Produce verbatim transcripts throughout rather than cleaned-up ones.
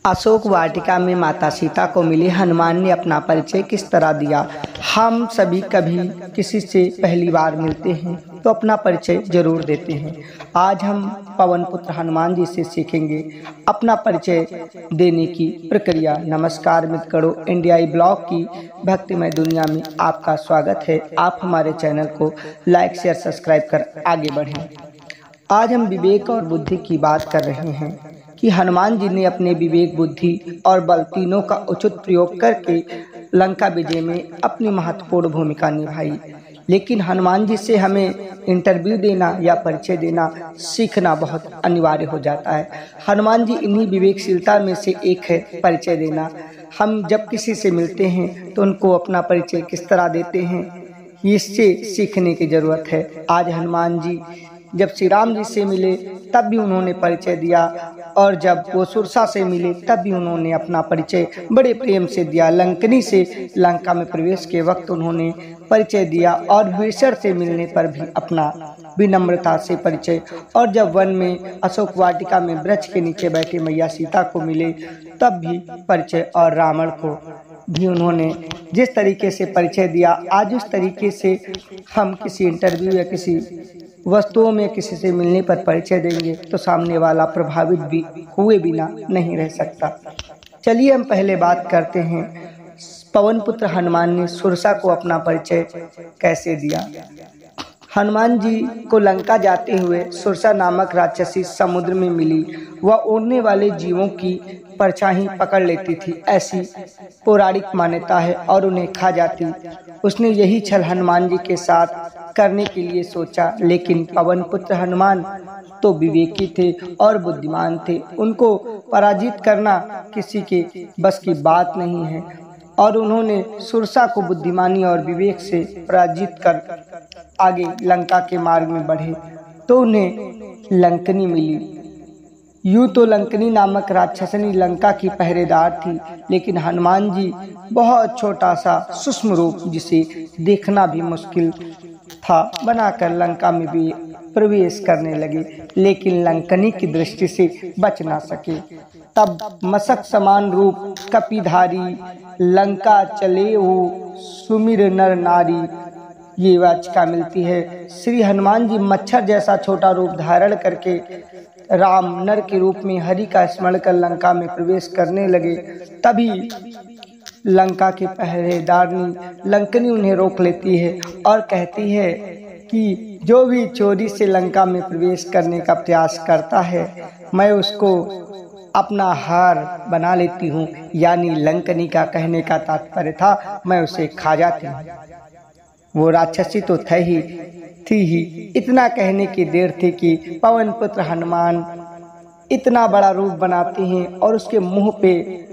अशोक वाटिका में माता सीता को मिले हनुमान ने अपना परिचय किस तरह दिया। हम सभी कभी किसी से पहली बार मिलते हैं तो अपना परिचय जरूर देते हैं। आज हम पवन पुत्र हनुमान जी से सीखेंगे अपना परिचय देने की प्रक्रिया। नमस्कार मित्रों, इंडियाई ब्लॉग की भक्तिमय दुनिया में आपका स्वागत है। आप हमारे चैनल को लाइक शेयर सब्सक्राइब कर आगे बढ़ें। आज हम विवेक और बुद्धि की बात कर रहे हैं कि हनुमान जी ने अपने विवेक, बुद्धि और बल तीनों का उचित प्रयोग करके लंका विजय में अपनी महत्वपूर्ण भूमिका निभाई। लेकिन हनुमान जी से हमें इंटरव्यू देना या परिचय देना सीखना बहुत अनिवार्य हो जाता है। हनुमान जी इन्हीं विवेकशीलता में से एक है, परिचय देना। हम जब किसी से मिलते हैं तो उनको अपना परिचय किस तरह देते हैं, इससे सीखने की जरूरत है। आज हनुमान जी जब श्री राम जी से मिले तब भी उन्होंने परिचय दिया, और जब वो सुरसा से मिले तब भी उन्होंने अपना परिचय बड़े प्रेम से दिया। लंकनी से लंका में प्रवेश के वक्त उन्होंने परिचय दिया, और विभीषण से मिलने पर भी अपना विनम्रता से परिचय। और जब वन में अशोक वाटिका में वृक्ष के नीचे बैठे मैया सीता को मिले तब भी परिचय, और रावण को भी उन्होंने जिस तरीके से परिचय दिया, आज उस तरीके से हम किसी इंटरव्यू या किसी वस्तुओं में किसी से मिलने पर परिचय देंगे तो सामने वाला प्रभावित भी हुए बिना नहीं रह सकता। चलिए हम पहले बात करते हैं पवन पुत्र हनुमान ने सुरसा को अपना परिचय कैसे दिया। हनुमान जी को लंका जाते हुए सुरसा नामक राक्षसी समुद्र में मिली। वह उड़ने वाले जीवों की परछाई पकड़ लेती थी, ऐसी पौराणिक मान्यता है, और उन्हें खा जाती। उसने यही छल हनुमान जी के साथ करने के लिए सोचा, लेकिन पवन पुत्र हनुमान तो विवेकी थे और बुद्धिमान थे। उनको पराजित करना किसी के बस की बात नहीं है, और उन्होंने सुरसा को बुद्धिमानी और विवेक से पराजित कर आगे लंका के मार्ग में बढ़े तो उन्हें लंकनी मिली। यूं तो लंकनी नामक राक्षसनी लंका की पहरेदार थी, लेकिन हनुमान जी बहुत छोटा सा सूक्ष्म रूप जिसे देखना भी मुश्किल था बनाकर लंका में भी प्रवेश करने लगे, लेकिन लंकनी की दृष्टि से बच ना सके। तब मशक समान रूप कपिधारी लंका चले वो सुमिर नर नारी, ये वाचिका मिलती है। श्री हनुमान जी मच्छर जैसा छोटा रूप धारण करके राम नर के रूप में हरि का स्मरण कर लंका में प्रवेश करने लगे। तभी लंका के पहरेदारनी लंकनी उन्हें रोक लेती है और कहती है कि जो भी चोरी से लंका में प्रवेश करने का प्रयास करता है, मैं उसको अपना हार बना लेती हूँ। यानी लंकनी का कहने का तात्पर्य था, मैं उसे खा जाती हूँ। वो राक्षसी तो थे ही थी ही। इतना कहने की देर थी कि पवन पुत्र हनुमान इतना बड़ा रूप बनाते हैं और उसके मुंह पे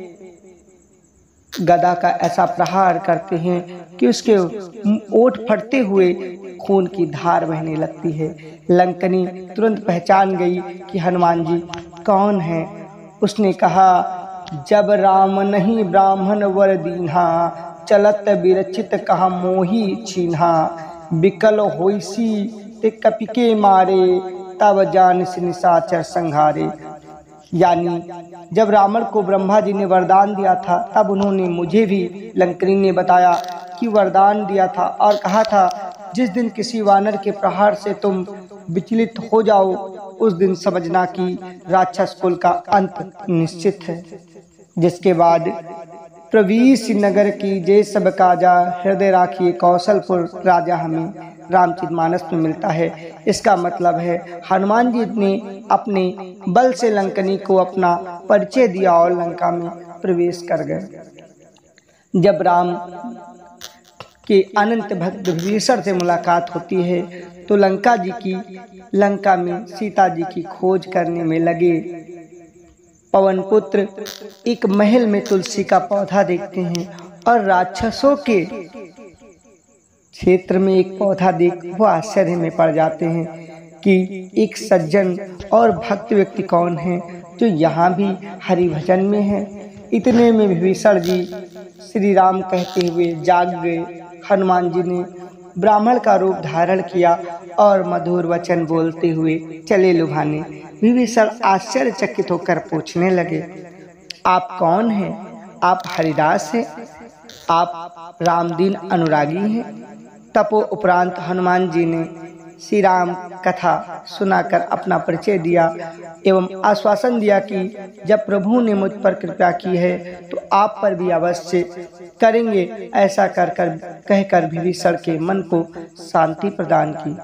गदा का ऐसा प्रहार करते हैं कि उसके ओठ फटते हुए खून की धार बहने लगती है। लंकनी तुरंत पहचान गई कि हनुमान जी कौन है। उसने कहा, जब राम नहीं ब्राह्मण वर दीन्हा, चलत विरचित कहा मोही छीन्हा, बिकल होइसी ते कपिके मारे, तब जानिस निशाचर संहारे। यानी जब रावण को ब्रह्मा जी ने वरदान दिया था तब उन्होंने मुझे भी लंकनी ने बताया कि वरदान दिया था, और कहा था जिस दिन किसी वानर के प्रहार से तुम विचलित हो जाओ उस दिन समझना कि राक्षस कुल का अंत निश्चित है। जिसके बाद प्रवीष नगर की जय सब काजा, हृदय राखिए कौशलपुर राजा, हमें रामचरितमानस में मिलता है। इसका मतलब है हनुमान जी ने अपने बल से लंकनी को अपना परिचय दिया और लंका में प्रवेश कर गए। जब राम के अनंत भक्त विभीषण से मुलाकात होती है तो लंका जी की लंका में सीता जी की खोज करने में लगे। पवन पुत्र एक महल में तुलसी का पौधा देखते हैं, और राक्षसों के क्षेत्र में एक पौधा देख वो आश्चर्य में पड़ जाते हैं कि एक सज्जन और भक्त व्यक्ति कौन है जो यहाँ भी हरि भजन में है। इतने में विभीषण जी श्री राम कहते हुए जाग गए। हनुमान जी ने ब्राह्मण का रूप धारण किया और मधुर वचन बोलते हुए चले लुभाने। विभीषण आश्चर्यचकित होकर पूछने लगे, आप कौन हैं? आप हरिदास हैं? आप रामदीन अनुरागी हैं? तपो उपरांत हनुमान जी ने श्री राम कथा सुनाकर अपना परिचय दिया एवं आश्वासन दिया कि जब प्रभु ने मुझ पर कृपा की है तो आप पर भी अवश्य करेंगे। ऐसा कर कर कहकर विभीषण के मन को शांति प्रदान की।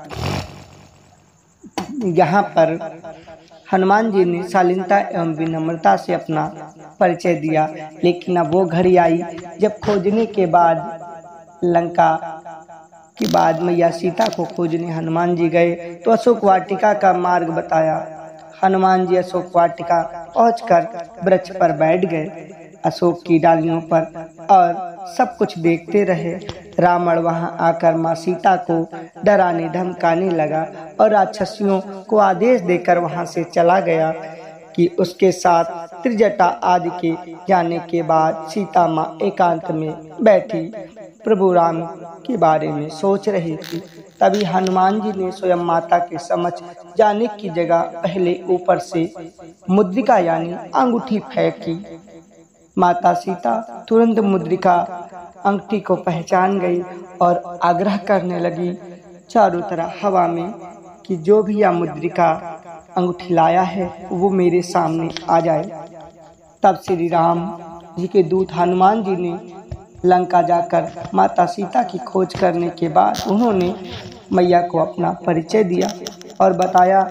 यहाँ पर हनुमान जी ने शालीनता एवं विनम्रता से अपना परिचय दिया, लेकिन अब वो घड़ी आई जब खोजने के बाद लंका के बाद मैया सीता को खोजने हनुमान जी गए तो अशोक वाटिका का मार्ग बताया। हनुमान जी अशोक वाटिका पहुंचकर वृक्ष पर बैठ गए, अशोक की डालियों पर, और सब कुछ देखते रहे। रावण वहां आकर माँ सीता को डराने धमकाने लगा और राक्षसियों को आदेश देकर वहां से चला गया कि उसके साथ त्रिजटा आदि के जाने के बाद सीता माँ एकांत में बैठी प्रभु राम के बारे में सोच रही थी। तभी हनुमान जी ने स्वयं माता के समक्ष जाने की जगह पहले ऊपर से मुद्रिका यानी अंगूठी फेंकी। माता सीता तुरंत मुद्रिका अंगूठी को पहचान गई और आग्रह करने लगी चारों तरह हवा में कि जो भी यह मुद्रिका अंगूठी लाया है वो मेरे सामने आ जाए। तब श्री राम जी के दूत हनुमान जी ने लंका जाकर माता सीता की खोज करने के बाद उन्होंने मैया को अपना परिचय दिया और बताया।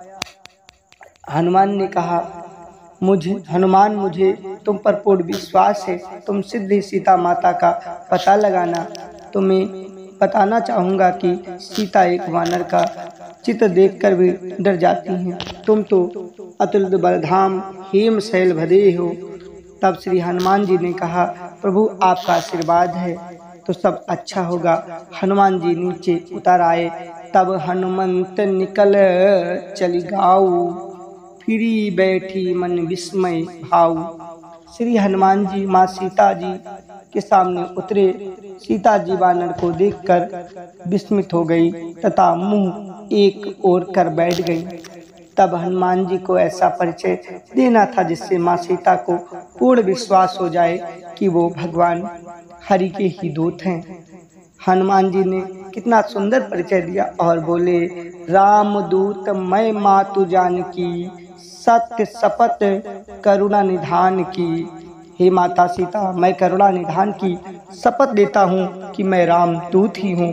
हनुमान ने कहा, मुझे हनुमान मुझे तुम पर पूर्ण विश्वास है, तुम सिद्ध सीता माता का पता लगाना। तुम्हें बताना चाहूँगा कि सीता एक वानर का चित्र देखकर भी डर जाती हैं। तुम तो अतुलित बलधाम हेम शैल भदे हो। तब श्री हनुमान जी ने कहा, प्रभु आपका आशीर्वाद है तो सब अच्छा होगा। हनुमान जी नीचे उतर आए। तब हनुमंत निकल चली गाऊ, फिरी बैठी मन विस्मय भाऊ। श्री हनुमान जी माँ सीता जी के सामने उतरे। सीता जी वानर को देखकर विस्मित हो गई तथा मुंह एक ओर कर बैठ गई। तब हनुमान जी को ऐसा परिचय देना था जिससे माँ सीता को पूर्ण विश्वास हो जाए कि वो भगवान हरि के ही दूत हैं। हनुमान जी ने कितना सुंदर परिचय दिया और बोले, राम दूत मैं मातु जानकी, सत्य शपथ करुणा निधान की। हे माता सीता, मैं करुणा निधान की शपथ देता हूँ कि मैं राम दूत ही हूँ।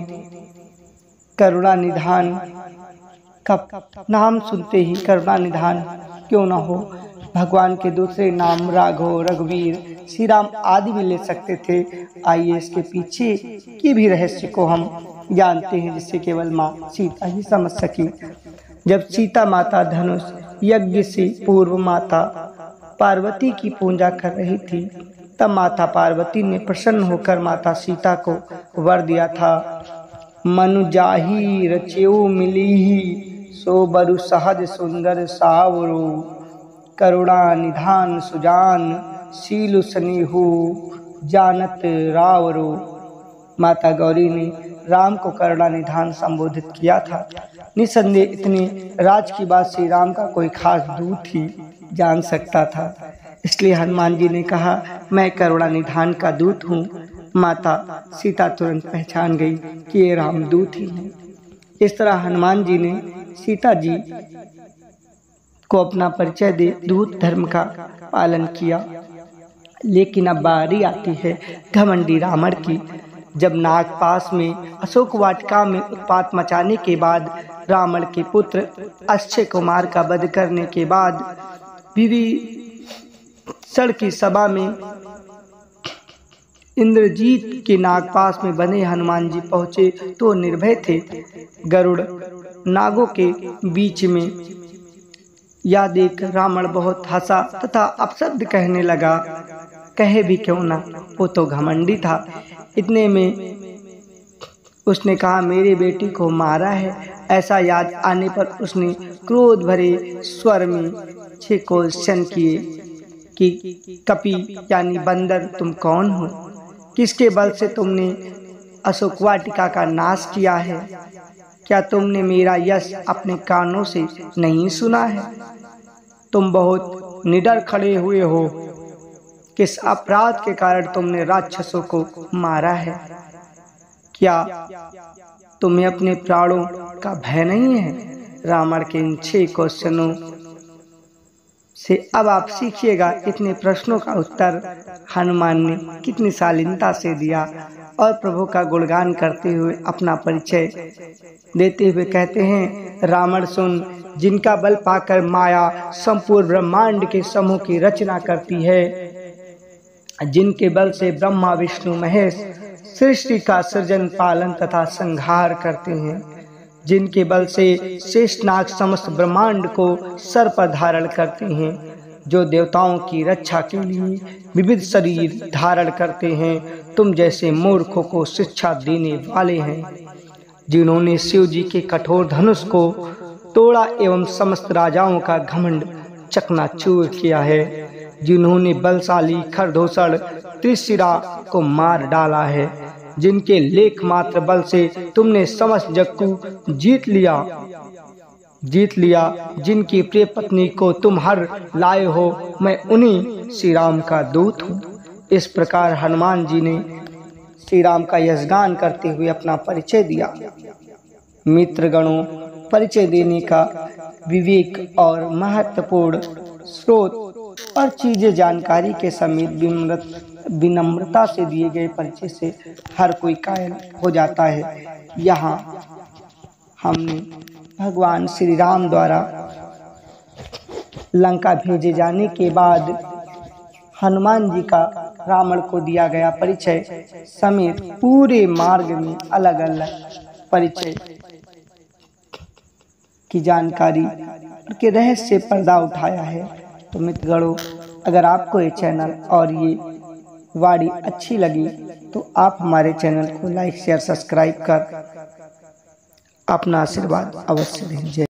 करुणा निधान का नाम सुनते ही करुणा निधान क्यों न हो। भगवान के दूसरे नाम राघव, रघुवीर, श्री राम आदि भी ले सकते थे। आइए इसके पीछे की भी रहस्य को हम जानते हैं जिससे केवल माँ सीता ही समझ सकी। जब सीता माता धनुष यज्ञ से पूर्व माता पार्वती की पूजा कर रही थी तब माता पार्वती ने प्रसन्न होकर माता सीता को वर दिया था, मनु जाहि रचेऊ मिली सो बरु सहज सुंदर सावरो, करुणा निधान सुजान शीलु स्नेहु जानत रावरो। माता गौरी ने राम को करुणा निधान संबोधित किया था। निसंदेह इतने राज की बात श्री राम का कोई खास दूत ही जान सकता था। इसलिए हनुमान जी ने कहा, मैं करुणा निधान का दूत हूँ। माता सीता तुरंत पहचान गई कि ये रामदूत ही है। इस तरह हनुमान जी ने सीता जी को अपना परिचय दे दूत धर्म का पालन किया। लेकिन अब बारी आती है घमंडी रावण की। जब नागपास में अशोक वाटिका में उत्पात मचाने के बाद रावण के पुत्र अक्षय कुमार का वध करने के बाद विभीषण की सभा में इंद्रजीत के नागपास में बने हनुमान जी पहुँचे तो निर्भय थे। गरुड़ नागों के बीच में यह देख रावण बहुत हंसा तथा अपशब्द कहने लगा। कहे भी क्यों ना, वो तो घमंडी था। इतने में उसने कहा, मेरे बेटी को मारा है। ऐसा याद आने पर उसने क्रोध भरे स्वर में छह क्वेश्चन किए कि कपि यानी बंदर तुम कौन हो, किसके बल से तुमने अशोक वाटिका का नाश किया है, क्या तुमने मेरा यश अपने कानों से नहीं सुना है, तुम बहुत निडर खड़े हुए हो, किस अपराध के कारण तुमने राक्षसों को मारा है? क्या तुम्हें अपने प्राणों का भय नहीं है? रावण के इन छह क्वेश्चनों से अब आप सीखिएगा इतने प्रश्नों का उत्तर हनुमान ने कितनी शालीनता से दिया और प्रभु का गुणगान करते हुए अपना परिचय देते हुए कहते हैं, रावण सुन, जिनका बल पाकर माया संपूर्ण ब्रह्मांड के समूह की रचना करती है, जिनके बल से ब्रह्मा विष्णु महेश सृष्टि का सृजन पालन तथा संहार करते हैं, जिनके बल से शेषनाग समस्त ब्रह्मांड को सर पर धारण करते हैं, जो देवताओं की रक्षा के लिए विविध शरीर धारण करते हैं, तुम जैसे मूर्खों को शिक्षा देने वाले हैं, जिन्होंने शिव जी के कठोर धनुष को तोड़ा एवं समस्त राजाओं का घमंड चकनाचूर किया है, जिन्होंने बलशाली खरदूषण त्रिशिरा को मार डाला है, जिनके लेख मात्र बल से तुमने समस्त जग को जीत लिया जीत लिया जिनकी प्रिय पत्नी को तुम हर लाए हो, मैं उन्हीं श्री राम का दूत हूँ। इस प्रकार हनुमान जी ने श्री राम का यशगान करते हुए अपना परिचय दिया। मित्रगणों, परिचय देने का विवेक और महत्वपूर्ण स्रोत और चीजें जानकारी के समेत विनम्रत विनम्रता से दिए गए परिचय से हर कोई कायल हो जाता है। यहाँ हमने भगवान श्री राम द्वारा लंका भेजे जाने के बाद हनुमान जी का रावण को दिया गया परिचय समेत पूरे मार्ग में अलग अलग परिचय की जानकारी के रहस्य पर्दा उठाया है। तो मित्रगणों, अगर आपको ये चैनल और ये वाणी अच्छी लगी तो आप हमारे चैनल को लाइक शेयर सब्सक्राइब कर अपना आशीर्वाद अवश्य दें।